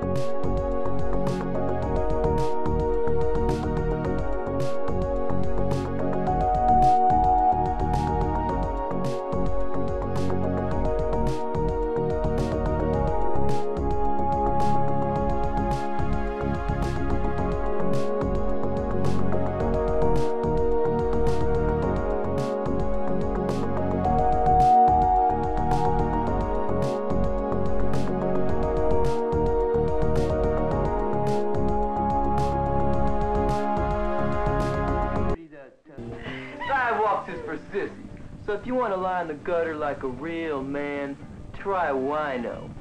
Sidewalks is for sissies. So if you want to lie in the gutter like a real man, try Wino.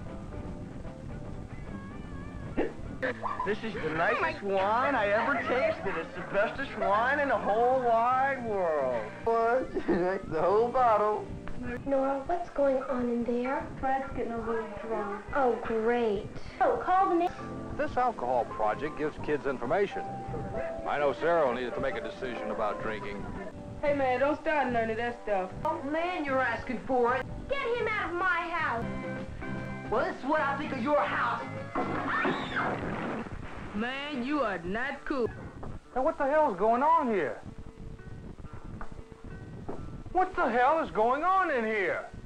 This is the nicest wine I ever tasted. It's the bestest wine in the whole wide world. What? The whole bottle. Nora, what's going on in there? Fred's getting a little drunk. Oh, great. Oh, call the name. This alcohol project gives kids information. I know Sarah will need to make a decision about drinking. Hey, man, don't start none of that stuff. Oh, man, you're asking for it. Get him out of my house. Well, this is what I think of your house. Man, you are not cool. Now, what the hell is going on here? What the hell is going on in here?